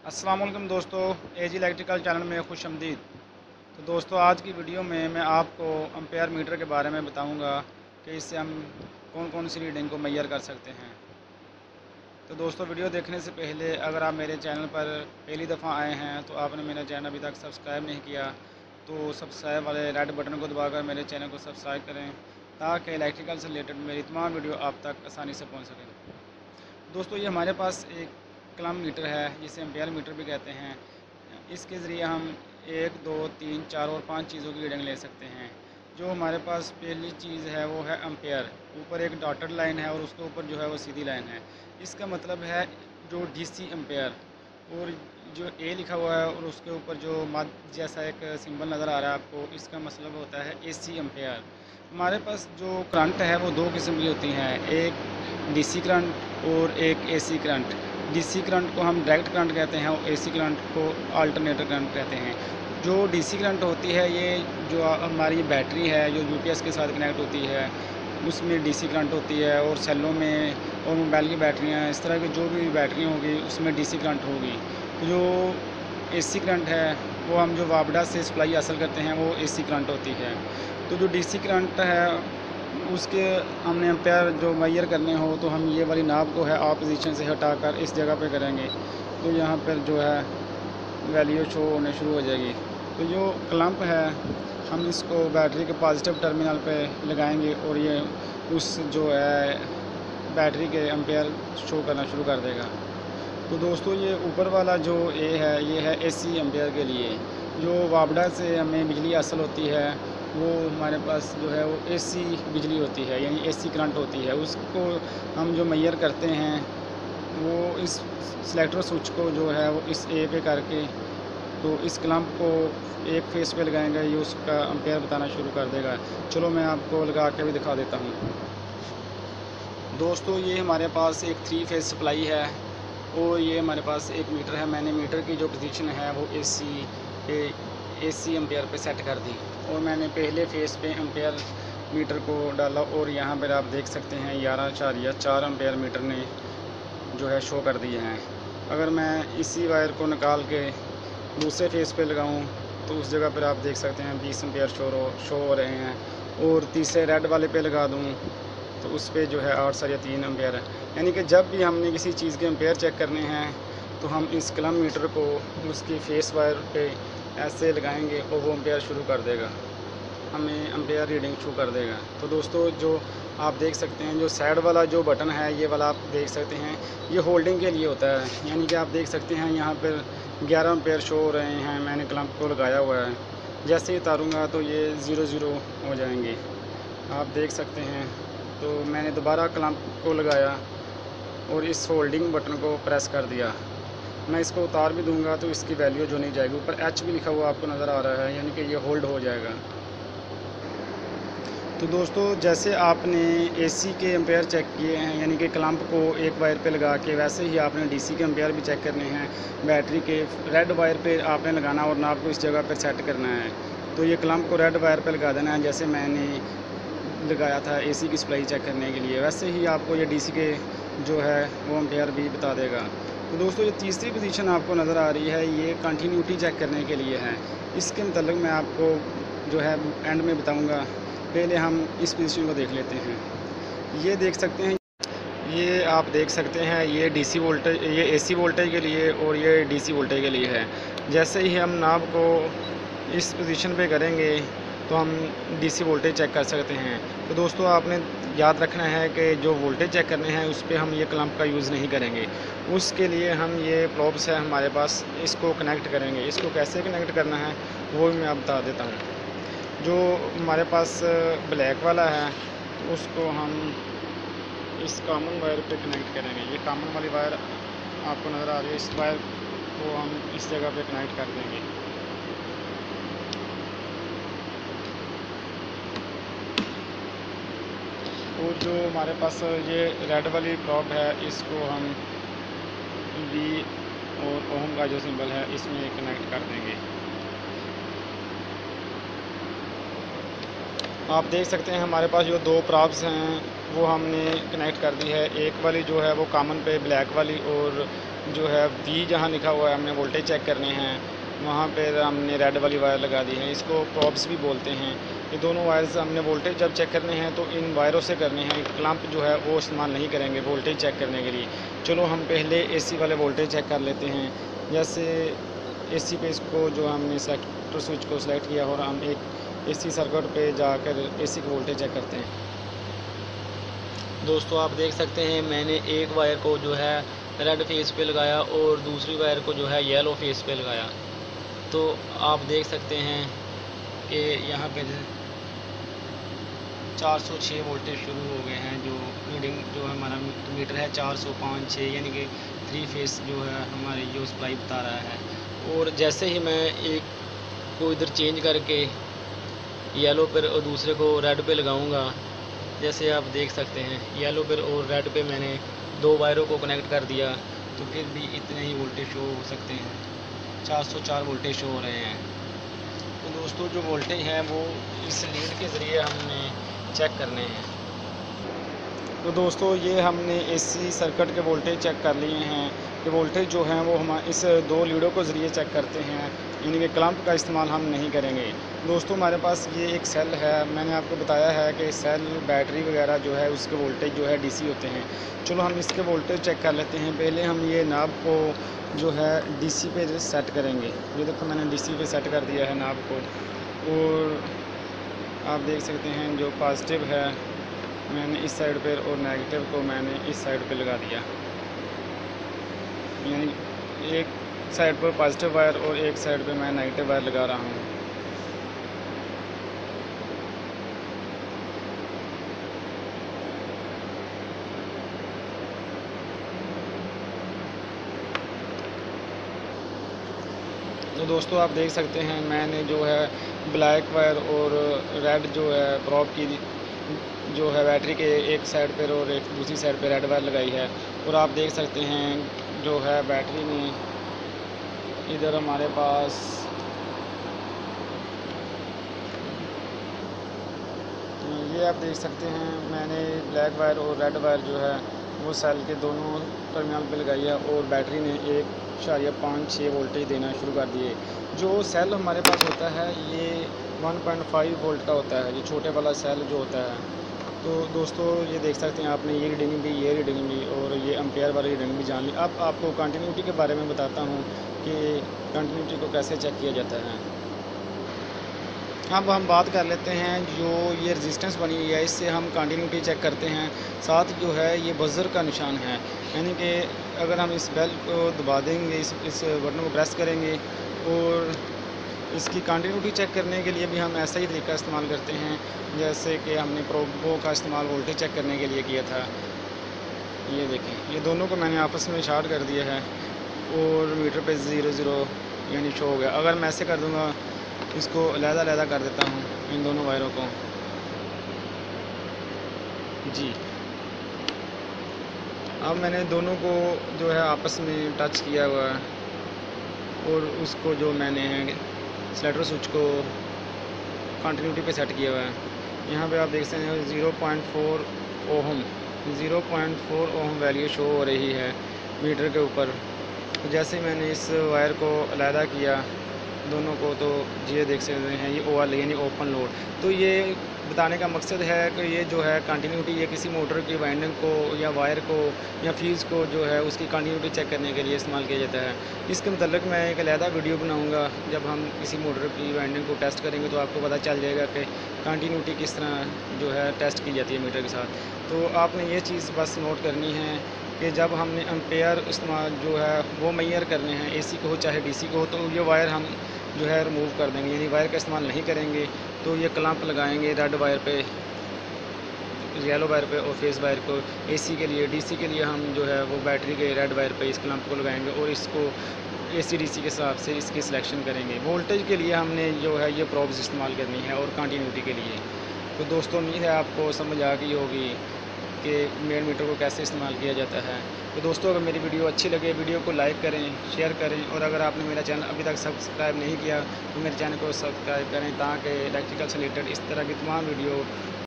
अस्सलाम वालेकुम दोस्तों, एजी इलेक्ट्रिकल चैनल में खुश आमदीद। तो दोस्तों, आज की वीडियो में मैं आपको एम्पेयर मीटर के बारे में बताऊंगा कि इससे हम कौन कौन सी रीडिंग को मेजर कर सकते हैं। तो दोस्तों, वीडियो देखने से पहले अगर आप मेरे चैनल पर पहली दफ़ा आए हैं तो आपने मेरा चैनल अभी तक सब्सक्राइब नहीं किया तो सब्सक्राइब वाले रेड बटन को दबाकर मेरे चैनल को सब्सक्राइब करें ताकि इलेक्ट्रिकल से रिलेटेड मेरी तमाम वीडियो आप तक आसानी से पहुँच सकें। दोस्तों, ये हमारे पास एक क्लम मीटर है जिसे एम्पेयर मीटर भी कहते हैं। इसके ज़रिए हम 1, 2, 3, 4 और 5 चीज़ों की रीडिंग ले सकते हैं। जो हमारे पास पहली चीज़ है वो है एम्पेयर। ऊपर एक डॉटेड लाइन है और उसके ऊपर जो है वो सीधी लाइन है। इसका मतलब है जो डीसी एम्पेयर। और जो ए लिखा हुआ है और उसके ऊपर जो मद जैसा एक सिंबल नज़र आ रहा है आपको, इसका मतलब होता है एसी एम्पेयर। हमारे पास जो करंट है वो दो किस्म की होती हैं, एक डीसी करंट और एक एसी करंट। डीसी करंट को हम डायरेक्ट करंट कहते हैं और एसी करंट को अल्टरनेटर करंट कहते हैं। जो डीसी करंट होती है ये जो हमारी बैटरी है जो यूपीएस के साथ कनेक्ट होती है उसमें डीसी करंट होती है, और सेलों में और मोबाइल की बैटरियाँ इस तरह की जो भी बैटरी होगी उसमें डीसी करंट होगी। तो जो एसी करंट है वो हम जो वापडा से सप्लाई हासिल करते हैं वो एसी करंट होती है। तो जो डीसी करंट है उसके हमने एम्पेयर जो मेजर करने हो तो हम ये वाली नाब को है ऑफ पोजीशन से हटाकर इस जगह पे करेंगे तो यहाँ पर जो है वैल्यू शो होने शुरू हो जाएगी। तो जो क्लम्प है हम इसको बैटरी के पॉजिटिव टर्मिनल पे लगाएंगे और ये उस जो है बैटरी के एम्पेयर शो करना शुरू कर देगा। तो दोस्तों, ये ऊपर वाला जो ए है ये है एसी एम्पेयर के लिए। जो वापडा से हमें बिजली हासिल होती है वो हमारे पास जो है वो एसी बिजली होती है, यानी एसी करंट होती है। उसको हम जो मेजर करते हैं वो इस सेलेक्टर स्विच को जो है वो इस ए पे करके तो इस क्लम्प को एक फेस पे लगाएंगे, ये उसका एम्पेयर बताना शुरू कर देगा। चलो मैं आपको लगा के भी दिखा देता हूँ। दोस्तों, ये हमारे पास एक 3 फेस सप्लाई है और ये हमारे पास एक मीटर है। मैंने मीटर की जो पोजीशन है वो एसी एम्पेयर पे सेट कर दी और मैंने पहले फेस पे एम्पेयर मीटर को डाला और यहाँ पर आप देख सकते हैं 11.4 एम्पेयर मीटर ने जो है शो कर दिए हैं। अगर मैं इसी वायर को निकाल के दूसरे फेस पे लगाऊं तो उस जगह पर आप देख सकते हैं 20 एम्पेयर शो हो रहे हैं, और तीसरे रेड वाले पे लगा दूं तो उस पे जो है 8.3 एम्पेयर है। यानी कि जब भी हमने किसी चीज़ के एम्पेयर चेक करने हैं तो हम इस क्लम मीटर को उसकी फेस वायर पे ऐसे लगाएंगे और वो एम्पेयर शुरू कर देगा, हमें एम्पेयर रीडिंग शो कर देगा। तो दोस्तों, जो आप देख सकते हैं जो साइड वाला जो बटन है ये वाला आप देख सकते हैं ये होल्डिंग के लिए होता है। यानी कि आप देख सकते हैं यहाँ पर 11 एम्पेयर शो हो रहे हैं, मैंने क्लम्प को लगाया हुआ है। जैसे ही उतारूँगा तो ये 0 हो जाएंगे, आप देख सकते हैं। तो मैंने दोबारा क्लम्प को लगाया और इस होल्डिंग बटन को प्रेस कर दिया। मैं इसको उतार भी दूंगा तो इसकी वैल्यू जो नहीं जाएगी। ऊपर एच भी लिखा हुआ आपको नज़र आ रहा है, यानी कि ये होल्ड हो जाएगा। तो दोस्तों, जैसे आपने एसी के एम्पेयर चेक किए हैं यानी कि क्लम्प को एक वायर पे लगा के, वैसे ही आपने डीसी के एम्पेयर भी चेक करने हैं। बैटरी के रेड वायर पे आपने लगाना और नाप को इस जगह पर सेट करना है। तो ये क्लम्प को रेड वायर पे लगा देना है जैसे मैंने लगाया था एसी की सप्लाई चेक करने के लिए, वैसे ही आपको ये डीसी के जो है वो एम्पेयर भी बता देगा। तो दोस्तों, ये तीसरी पोजीशन आपको नज़र आ रही है ये कंटिन्यूटी चेक करने के लिए है। इसके मतलब मैं आपको जो है एंड में बताऊंगा। पहले हम इस पोजीशन को देख लेते हैं। ये देख सकते हैं, ये आप देख सकते हैं ये डीसी वोल्टेज, ये एसी वोल्टेज के लिए और ये डीसी वोल्टेज के लिए है। जैसे ही हम नाब को इस पोजीशन पे करेंगे तो हम डीसी वोल्टेज चेक कर सकते हैं। तो दोस्तों, आपने याद रखना है कि जो वोल्टेज चेक करने हैं उस पर हम ये क्लम्प का यूज़ नहीं करेंगे। उसके लिए हम ये प्रोब्स है हमारे पास, इसको कनेक्ट करेंगे। इसको कैसे कनेक्ट करना है वो भी मैं आप बता देता हूँ। जो हमारे पास ब्लैक वाला है उसको हम इस कॉमन वायर पे कनेक्ट करेंगे। ये कॉमन वाली वायर आपको नज़र आ रही है, इस वायर को हम इस जगह पे कनेक्ट कर देंगे। और जो हमारे पास ये रेड वाली प्रॉब है इसको हम वी और ओम का जो सिंबल है इसमें कनेक्ट कर देंगे। आप देख सकते हैं हमारे पास जो दो प्रॉब्स हैं वो हमने कनेक्ट कर दी है। एक वाली जो है वो कॉमन पे ब्लैक वाली, और जो है V जहाँ लिखा हुआ है हमने वोल्टेज चेक करने हैं, वहाँ पर हमने रेड वाली वायर लगा दी है। इसको प्रॉब्स भी बोलते हैं। ये दोनों वायर्स हमने वोल्टेज जब चेक करने हैं तो इन वायरों से करने हैं। क्लैंप जो है वो इस्तेमाल नहीं करेंगे वोल्टेज चेक करने के लिए। चलो हम पहले AC वाले वोल्टेज चेक कर लेते हैं। जैसे AC पे इसको जो हमने सेलेक्टर स्विच को सिलेक्ट किया और हम एक AC सर्किट पे जाकर AC का वोल्टेज चेक करते हैं। दोस्तों आप देख सकते हैं मैंने एक वायर को जो है रेड फेस पे लगाया और दूसरी वायर को जो है येलो फेस पे लगाया। तो आप देख सकते हैं कि यहाँ पे 406 वोल्टेज शुरू हो गए हैं। जो रीडिंग जो हमारा मीटर है 405/6 यानी कि 3 फेस जो है हमारी जो सप्लाई बता रहा है। और जैसे ही मैं एक को इधर चेंज करके येलो पर और दूसरे को रेड पे लगाऊंगा, जैसे आप देख सकते हैं येलो पर और रेड पे मैंने 2 वायरों को कनेक्ट कर दिया, तो फिर भी इतने ही वोल्टेज शो हो सकते हैं। 404 वोल्टेज शो हो रहे हैं। तो दोस्तों जो वोल्टेज हैं वो इस लीड के ज़रिए हमने चेक करने हैं। तो दोस्तों ये हमने AC सर्किट के वोल्टेज चेक कर लिए हैं। कि वोल्टेज जो हैं वो हम इस 2 लीडों के ज़रिए चेक करते हैं, यानी कि क्लैंप का इस्तेमाल हम नहीं करेंगे। दोस्तों हमारे पास ये एक सेल है। मैंने आपको बताया है कि सेल बैटरी वगैरह जो है उसके वोल्टेज जो है DC होते हैं। चलो हम इसके वोल्टेज चेक कर लेते हैं। पहले हम ये नाब को जो है DC पे सेट करेंगे। ये देखो मैंने DC पे सेट कर दिया है नाब को, और आप देख सकते हैं जो पॉजिटिव है मैंने इस साइड पर और नेगेटिव को मैंने इस साइड पे लगा दिया। यानी एक साइड पर पॉजिटिव वायर और एक साइड पे मैं नेगेटिव वायर लगा रहा हूँ। तो दोस्तों आप देख सकते हैं मैंने जो है ब्लैक वायर और रेड जो है प्रॉब की जो है बैटरी के एक साइड पर और एक दूसरी साइड पे रेड वायर लगाई है। और आप देख सकते हैं जो है बैटरी में इधर हमारे पास ये आप देख सकते हैं मैंने ब्लैक वायर और रेड वायर जो है वो सेल के दोनों टर्मिनल पे लगाई है और बैटरी ने 1.56 वोल्टेज देना शुरू कर दिए। जो सेल हमारे पास होता है ये 1.5 वोल्ट का होता है, ये छोटे वाला सेल जो होता है। तो दोस्तों ये देख सकते हैं आपने ये रीडिंग भी, ये रीडिंग भी और ये एम्पेयर वाली रीडिंग भी जान ली। अब आपको कंटिन्यूटी के बारे में बताता हूँ कि कंटिन्यूटी को कैसे चेक किया जाता है। अब हम बात कर लेते हैं जो ये रेजिस्टेंस बनी हुई है, इससे हम कंटिन्यूटी चेक करते हैं। साथ जो है ये बज़र का निशान है, यानी कि अगर हम इस बेल को दबा देंगे, इस बटन को प्रेस करेंगे और इसकी कंटिन्यूटी चेक करने के लिए भी हम ऐसा ही तरीका इस्तेमाल करते हैं जैसे कि हमने प्रोबो का इस्तेमाल वोल्टेज चेक करने के लिए किया था। ये देखें ये दोनों को मैंने आपस में शॉर्ट कर दिया है और मीटर पे 0 यानी शो हो गया। अगर मैं ऐसे कर दूंगा, इसको अलग-अलग कर देता हूँ इन दोनों वायरों को जी। अब मैंने दोनों को जो है आपस में टच किया हुआ है और उसको जो मैंने सेलेक्टर स्विच को कंटिन्यूटी पे सेट किया हुआ है। यहाँ पे आप देख सकते हैं 0.4 ओम वैल्यू शो हो रही है मीटर के ऊपर। तो जैसे मैंने इस वायर को अलहदा किया दोनों को, तो ये देख सकते हैं ये OL यानी ओपन लोड। तो ये बताने का मकसद है कि ये जो है कंटिन्यूटी ये किसी मोटर की वाइंडिंग को या वायर को या फ्यूज़ को जो है उसकी कंटिन्यूटी चेक करने के लिए इस्तेमाल किया जाता है। इसके मतलब मैं एक अलहदा वीडियो बनाऊंगा जब हम किसी मोटर की वाइंडिंग को टेस्ट करेंगे, तो आपको पता चल जाएगा कि कंटिन्यूटी किस तरह जो है टेस्ट की जाती है मीटर के साथ। तो आपने ये चीज़ बस नोट करनी है कि जब हमने एम्पेयर इस्तेमाल जो है वो मेजर करने हैं, AC को हो चाहे DC को हो, तो ये वायर हम जो है रिमूव कर देंगे, यानी वायर का इस्तेमाल नहीं करेंगे। तो ये क्लैंप लगाएंगे रेड वायर पे, येलो वायर पे और फेस वायर को। AC के लिए, DC के लिए हम जो है वो बैटरी के रेड वायर पे इस क्लैंप को लगाएंगे और इसको AC DC के हिसाब से इसकी सिलेक्शन करेंगे। वोल्टेज के लिए हमने जो है ये प्रॉब्स इस्तेमाल करनी है और कंटिन्यूटी के लिए। तो दोस्तों उम्मीद है आपको समझ आ गई होगी कि मेन मीटर को कैसे इस्तेमाल किया जाता है। तो दोस्तों अगर मेरी वीडियो अच्छी लगे वीडियो को लाइक करें, शेयर करें और अगर आपने मेरा चैनल अभी तक सब्सक्राइब नहीं किया तो मेरे चैनल को सब्सक्राइब करें ताकि इलेक्ट्रिकल से रिलेटेड इस तरह की तमाम वीडियो